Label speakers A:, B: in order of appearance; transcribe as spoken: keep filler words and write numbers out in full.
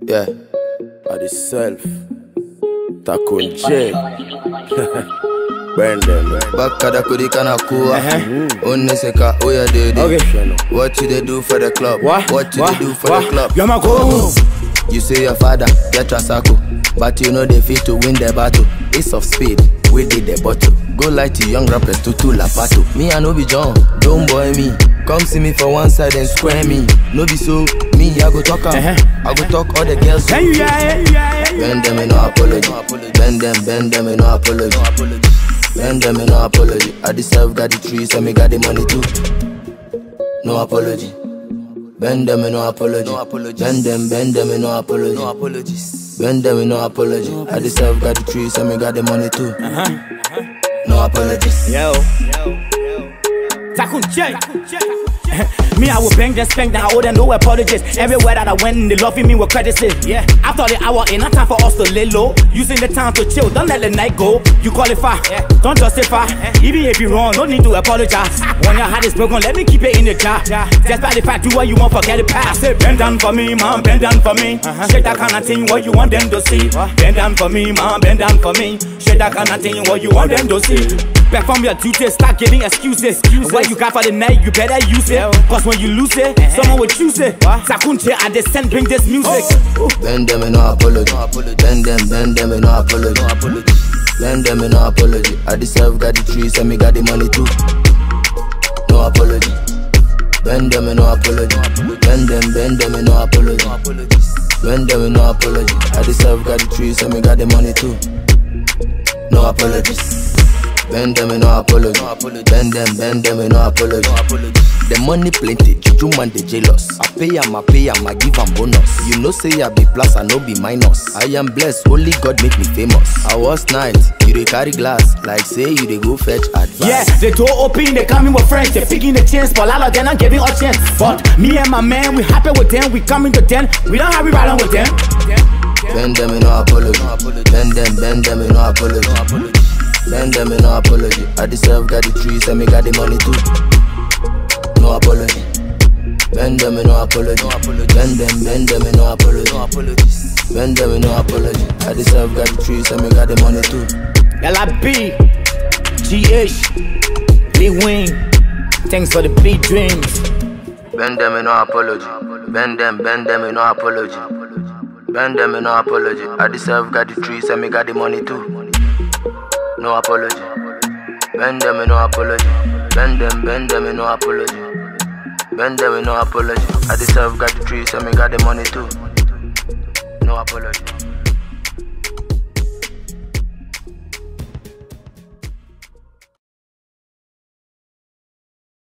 A: Yeah, by the self. Takon J. Brendan,
B: Bakada kudi kana kuwa. Oneseka oya dede. What you they do for the club?
C: What?
B: What you
C: What?
B: they do for
C: What?
B: the club?
C: You're my go.
B: You say your father get Trasacco, but you know they fit to win the battle. Ace of spade, we did the bottle. Go like to young rappers to two lapato. Me I no be John, don't boy me. Come see me for one side and square me. No be so, me I go talk am. I go talk all the girls.
C: Hey, you yeah, yeah, yeah, yeah.
B: Bend them in no apology. Bend them, bend them in no apology. Bend them in no apology. I deserve got the trees and me got the money too. No apology. Bend them in no apology. Bend them, bend them in no apology. No apologies. Bend them in no apology. I deserve got the trees and me got the money too. No apologies.
C: Yo. Takun J. Me, I will bang then spank then I owe them no apologies. Everywhere that I went, they loving me with credits. Yeah. After the hour, ain't no time for us to lay low. Using the time to chill, don't let the night go. You qualify, yeah. Don't justify. Yeah. Even if you wrong, no need to apologize. When your heart is broken, let me keep it in the jar. Yeah. Despite the fact, do what you want, forget it past. I say, bend down for me, man, bend down for me. Uh-huh. Shake that kind of thing, what you want them to see. What? Bend down for me, man, bend down for me. Shake that kind of thing, what you want them to see. Back from your duties, start giving excuses. excuses. What you got for the night, you better use it. Cause when you lose it, uh-huh. someone will choose it. Takun J, I descend, bring this music. Oh.
B: Bend them in no apology. Bend them, bend them in no apology. Bend them in no apology. I deserve got the trees and me got the money too. No apology. Bend them in no apology. Bend them, bend them in no apology. Bend them in no apology. I deserve got the trees and me got the money too. No apologies. Bend them in no apology. Bend them, bend them in no apology. The money plenty, juju man they jealous. I pay am, I pay am, I give am bonus. You know say I be plus, I no be minus. I am blessed, only God make me famous. I was night, you dey carry glass, like say you dey go fetch advice.
C: Yeah, the door open, they coming with friends, they picking the chance, but all of them not giving a chance. But me and my man, we happy with them, we coming to them, we don't have we riding with them.
B: Bend them in no apology. Bend them, bend them in no apology. Bend them in no apology. I deserve got the trees and me got the money too. No apology. Bend them in no apology. Bend them, bend them in no apology. Bend them in no apology. I deserve got the trees and me got the money too.
C: L I B, G H, Lee Wing, thanks for the big dreams.
B: Bend them in no apology. Bend them, bend them in no apology. Bend them in no apology. I deserve got the trees and me got the money too. No apology. Bend them in no apology. Bend them, bend them in no apology. Bend them in no apology. I deserve got the trees and me got the money too. No apology.